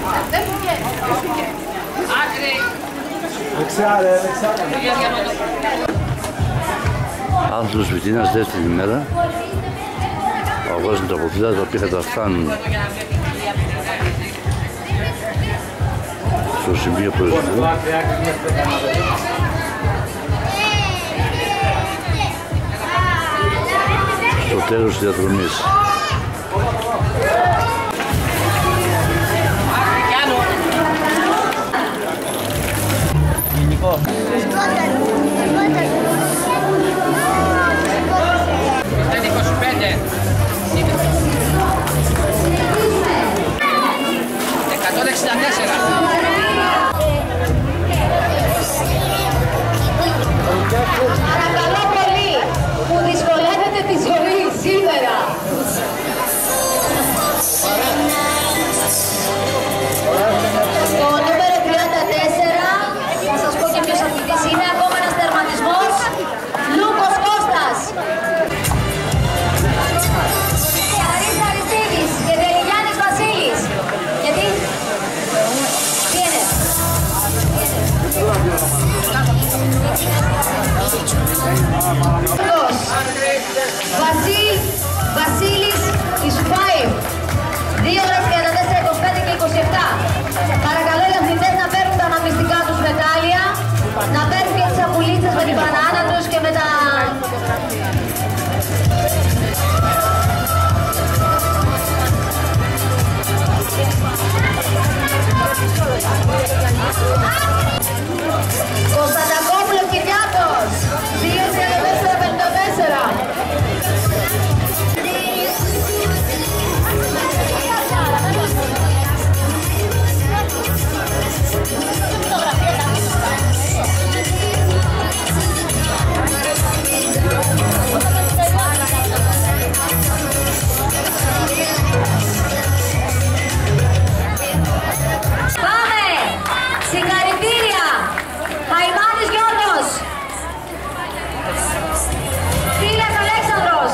Άθλος Βιτίνας, δεύτερη ημέρα. Αγώζουν τα ποδήλατα τα οποία θα φτάνουν στο σημείο προορισμού. Στο τέλος της διαδρομής. Παρακαλώ πολύ, που δυσκολεύεται τη ζωή σήμερα. Το νούμερο 34, θα σας πω και ποιος αθλητής είναι, ακόμα ένας τερματισμός, Λούκος Κώστας. Χαρίς Αριστίδης και Δελιγιάννης Βασίλης. Γιατί? Τι είναι? Βασίλης Ισουφάιου, 2 ώρες 34, 25 και 27. Παρακαλώ οι αθλητές να παίρνουν τα αναμνηστικά τους μετάλλια, να παίρνουν και τις σακουλίτσες με την μπανάνα τους και με τα... Κωνσταντακόπουλος Κυριάκος, 2-34-54. Πάμε! Συγχαρητήρια! Χαϊμάνης Γιώργος! Φίλες Αλέξανδρος!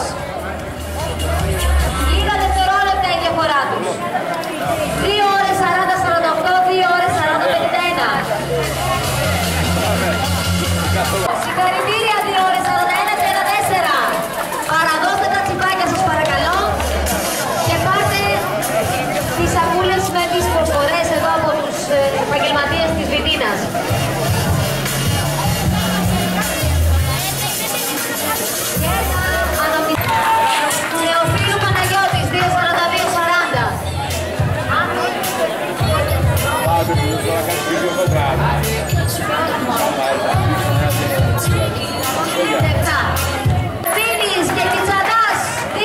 Λίγα δευτερόλεπτα η διαφορά τους. 2 ώρες 40-48, 2 ώρες 40-51. Συγχαρητήρια, 2 ώρες 41-34. Παραδώστε τα τσιπάκια σας παρακαλώ και πάρτε τις σακούλες με τις προσφορές εδώ από τους επαγγελματίες της Βιτίνας. Νεοφίλου Παναγιώτης, 2-42-40. Φίνης και Κιτσαντάς,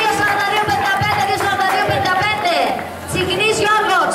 2-42-55, 2-42-55. Τσιγνής Γιώργος.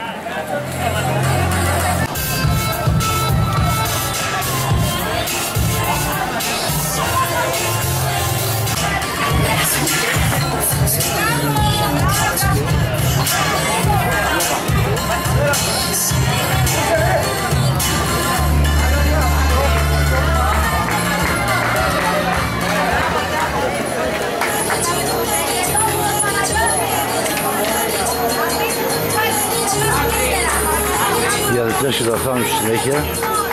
Οι αθλητές θα φτάνουν στη συνέχεια.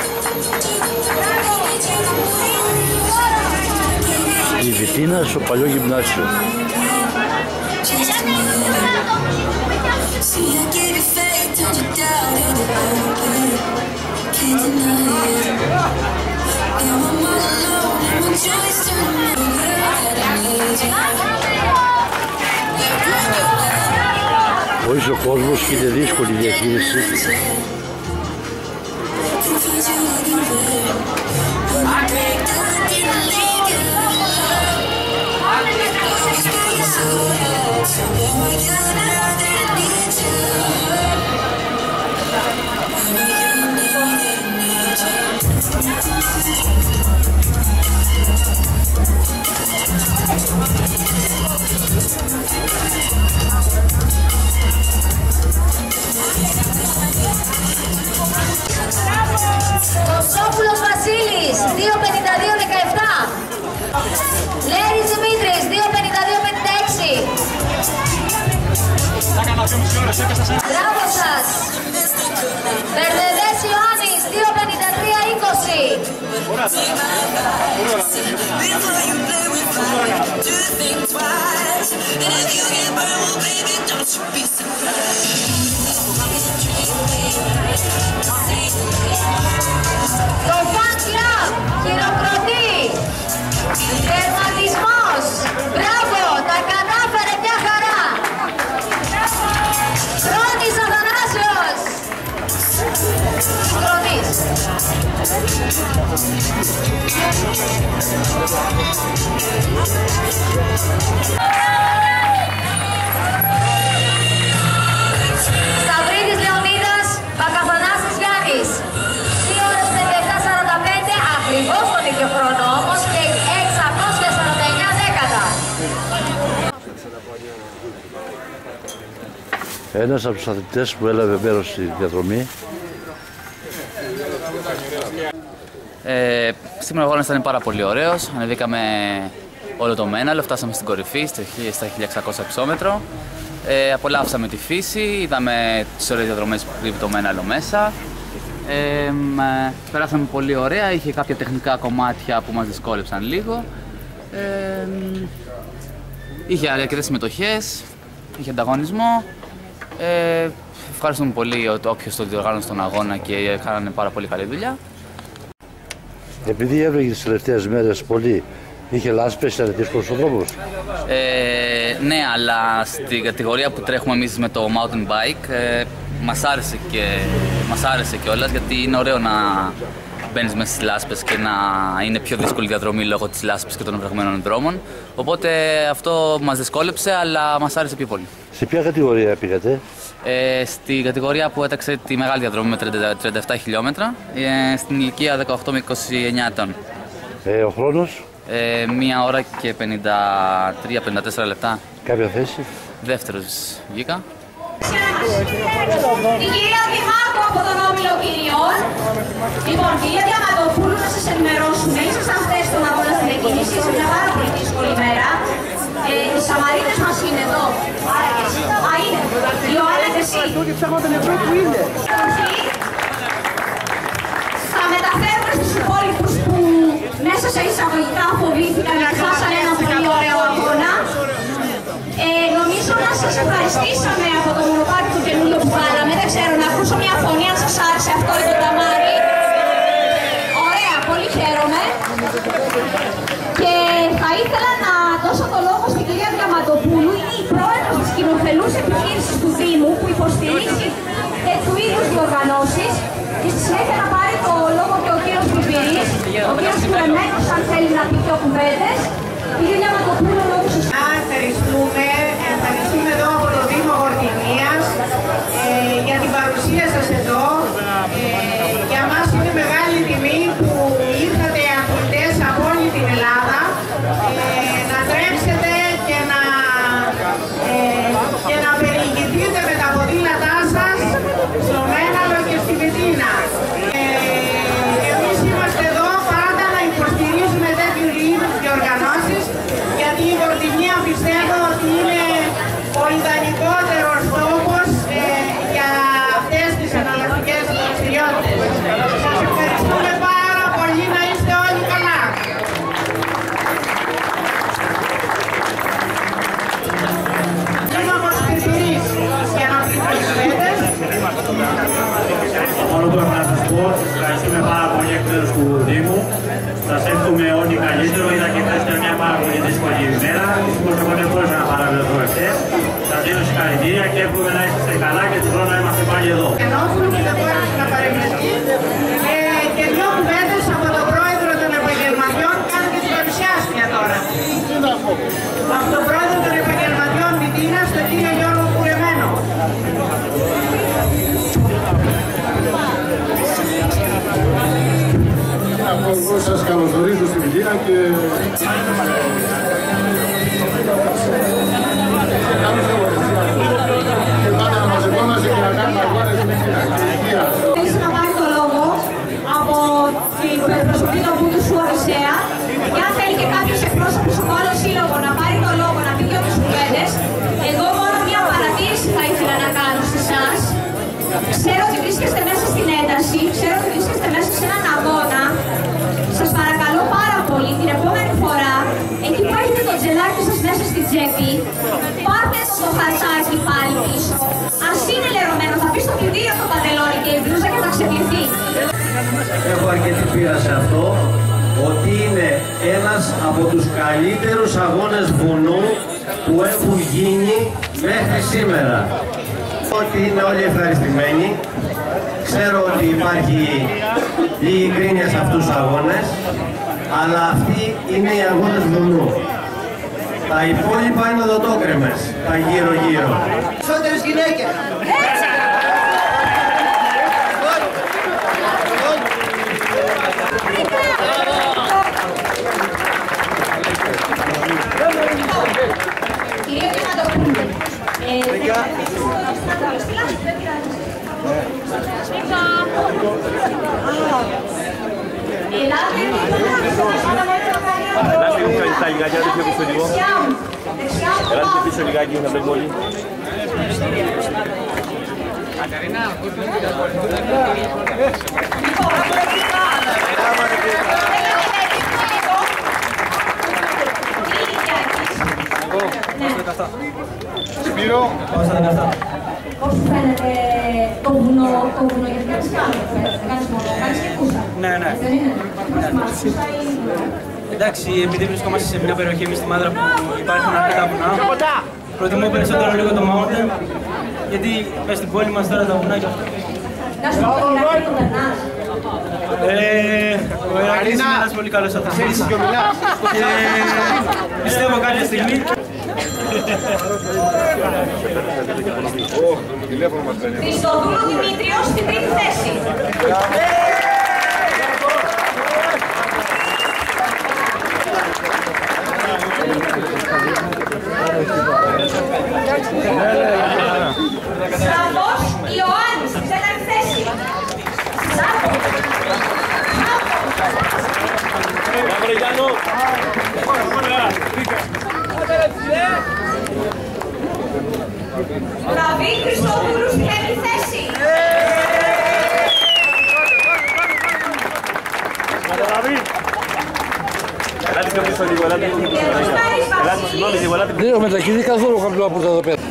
Η Βιτίνα στο παλιό γυμνάσιο. Χωρίς ο κόσμος είναι δύσκολη η διαχείριση. Κοψόπουλος Βασίλης, 2-52-17. Λέρης Δημήτρης, 2-52-56. Μπράβο σας. Το Fan Club χειροκροτεί. Τερματισμός. Μπράβο, τα κατάφερε μια χαρά. Χρόνης Αθανάσιος. Χρόνης. Σταυρίδης Λεωνίδας, Πακαθανάσης Γιάννης. 2 ώρες 57:45, ακριβώς τον ίδιο χρόνο όμως και 649 δέκατα. Ένας από τους αθλητές που έλαβε μέρος στη διαδρομή. Σήμερα ο αγώνας ήταν πάρα πολύ ωραίος. Ανεβήκαμε όλο το Μέναλο, φτάσαμε στην κορυφή, στα 1600 υψόμετρο. Απολαύσαμε τη φύση, είδαμε τις ωραίες διαδρομές που κρύβει το Μέναλο μέσα. Περάσαμε πολύ ωραία, είχε κάποια τεχνικά κομμάτια που μας δυσκόλεψαν λίγο. Είχε αρκετές συμμετοχές, είχε ανταγωνισμό. Ευχαριστούμε πολύ όποιος το διοργάνωσε τον αγώνα και κάνανε πάρα πολύ καλή δουλειά. Επειδή έβρεγε τις τελευταίες μέρες πολύ, είχε λάσπες, ήταν δύσκολος ο δρόμος. Ναι, αλλά στην κατηγορία που τρέχουμε εμείς με το mountain bike μας άρεσε κιόλας, γιατί είναι ωραίο να μπαίνεις μέσα στις λάσπες και να είναι πιο δύσκολη διαδρομή λόγω της λάσπης και των βρεγμένων δρόμων. Οπότε αυτό μας δυσκόλεψε, αλλά μας άρεσε πιο πολύ. Σε ποια κατηγορία πήγατε? Στην κατηγορία που έταξε τη μεγάλη διαδρομή με 37 χιλιόμετρα, στην ηλικία 18 με 29 ετών. Ο χρόνος? 1 ώρα και 53-54 λεπτά. Κάποια θέση? Δεύτερος βγήκα. Την κυρία Δημάκο από τον Όμιλο Κυριών. Λοιπόν, κυρία Διαμαντοπούλου, να σας ενημερώσουμε. Ήσασταν χθες στον αγώνα στην εκκίνηση, σε μια πάρα πολύ δύσκολη μέρα. Οι Σαμαρίτες μας είναι εδώ. Άρα και εσύ. Α, είναι. Ιωάννα και εσύ. Θα μεταφέρουμε στους υπόλοιπους που μέσα σε εισαγωγικά φοβήθηκαν και χάσανε ένα πολύ ωραίο αγώνα. Νομίζω να σας ευχαριστήσαμε από το μονοπάτι του καινούριο που βάλαμε. Δεν ξέρω, να ακούσω μια φωνή αν σας άρεσε αυτό ή το ταμάρι. Ωραία, πολύ χαίρομαι. Και θα ήθελα να δώσω το λόγο στην κυρία Διαμαντοπούλου, είναι η πρόεδρος της κοινοφελούς επιχείρησης του Δήμου που υποστηρίζει τέτοιου είδους διοργανώσεις. Και στη συνέχεια να πάρει το λόγο και ο κύριος Πιπυρής, ο κύριος Κουρεμένος, αν θέλει να πει δύο κουβέντες. Κύριε Διαμαντοπούλου, λόγω σας. Ευχαριστούμε εδώ από το Δήμο Γορτινίας για την παρουσία σας εδώ. Για μας είναι μεγάλη τιμή που ήρθατε αθλητές από όλη την Ελλάδα να τρέξετε και να περιηγηθείτε με τα ποδήλατά σας στο Μέναλο και στη Μητίνα. Εμείς είμαστε εδώ πάντα να υποστηρίζουμε τέτοιου είδους διοργανώσεις, γιατί η Γορτινία πιστεύω ότι είναι ο ιδανικότερος τόπος για αυτές τις εναλλακτικές δραστηριότητες. Σας ευχαριστούμε πάρα πολύ, να είστε όλοι καλά. Δήμαρχος Πιπυρής, για να πει τις κουβέντες. Μόνο που έχω να σας πω, ευχαριστούμε πάρα πολύ εκ μέρους του Δήμου. Σας εύχομαι ό,τι καλύτερο. Είδα και χθες ήταν μια πάρα πολύ δύσκολη ημέρα. Δυστυχώς εγώ δεν μπόρεσα να παραβρεθώ εχθές. Σας δίνω συγχαρητήρια και εύχομαι να είστε καλά και του χρόνου να είμαστε πάλι εδώ. Ενώθουν και δεν μπόρεσε να παρευρεθεί. Και δύο κουβέντες από τον πρόεδρο των επαγγελματιών, κάνω και την παρουσιάστρια τώρα. Από τον πρόεδρο των επαγγελματιών Μητίνας, τον κύριο Γιώργο Κουρεμένο. Εγώ σας καλωσορίζω στη Μητίνα και πάμε να μαζευόμαστε και να κάνουμε αγώνες στη Μητίνα. Θέλεις να πάρει το λόγο από την προσωπική του Βούτου σου Οδυσσέα και αν θέλει και κάποιος εκπρόσωπος από άλλο σύλλογο να πάρει το λόγο, να πει δύο κουβέντες. Εγώ μόνο μια παρατήρηση θα ήθελα να κάνω σε εσάς. Ξέρω ότι βρίσκεστε μέσα στην ένταση, ξέρω ότι βρίσκεστε μέσα σε έναν αγώνα. Σας πρέπει, πάρτε το χαρτάκι πάλι πίσω. Ας είναι λερωμένο, θα πει στο πλυντήριο το παντελόνι και η μπλούζα και θα ξεπληθεί. Έχω αρκετή πείρα σε αυτό, ότι είναι ένας από τους καλύτερους αγώνες βουνού που έχουν γίνει μέχρι σήμερα. Ότι είναι όλοι ευχαριστημένοι. Ξέρω ότι υπάρχει λίγη κρίνια σε αυτούς τους αγώνες, αλλά αυτοί είναι οι αγώνες βουνού. Τα υπόλοιπα είναι οδοντόκρεμες, τα γύρω-γύρω. Περισσότερες γυναίκες! Κυρία Κινατοπούλου, Ελάτε πίσω λιγάκι να μπαίνουμε όλοι. Σπύρο. πώς σου φαίνεται το βουνό γιατί κάνεις κάτω, κάνεις μόνο, κάνεις και κούσα. Ναι. Δεν είναι, Εντάξει, επειδή βρισκόμαστε σε μια περιοχή εμείς στη Μάδρα που υπάρχουν αρκετά βουνά, προτιμώ περισσότερο λίγο το mountain, γιατί μέσα στην πόλη μας τώρα τα βουνά και αυτό. να σου πω το Ηρακλή το περνάς. Ο Ηρακλής είναι ένας πολύ καλός αθλητής και πιστεύω κάποια στιγμή. Χριστοδούλου Δημήτριος στην τρίτη θέση. Στραβός Ιωάννης στην τέταρτη θέση. Βραβή Χριστοδούλου στην πέμπτη θέση. Ελάτε πιο πίσω λίγο, ελάτε πιο πίσω. Ελάτε, συγγνώμη λίγο, ελάτε. Δεν έχω μετακινήσει καθόλου χαμηλό από τα εδώ πέρα.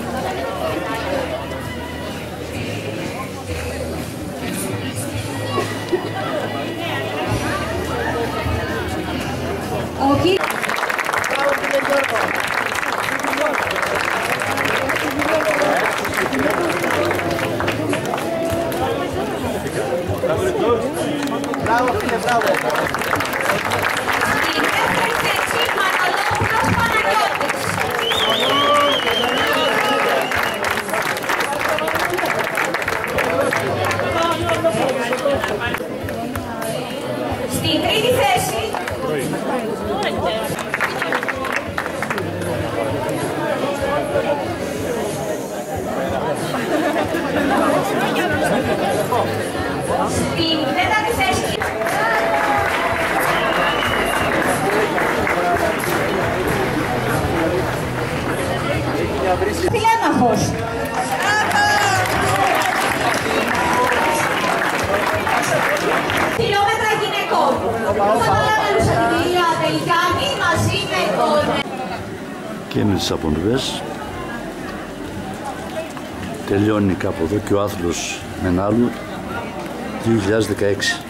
Στην τρίτη θέση. Στην τέταρτη θέση. Φιλέμαχος. Χιλιόμετρα γυναικών. Θα παρακαλούσα την κυρία Τελικάνη μαζί με τον... Και με τις απονδές τελειώνει κάπου εδώ και ο άθλος με ένα άλλο 2016.